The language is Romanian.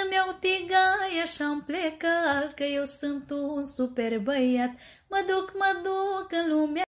meu tigai așa-mi plecat, că eu sunt un super băiat. Mă duc în lumea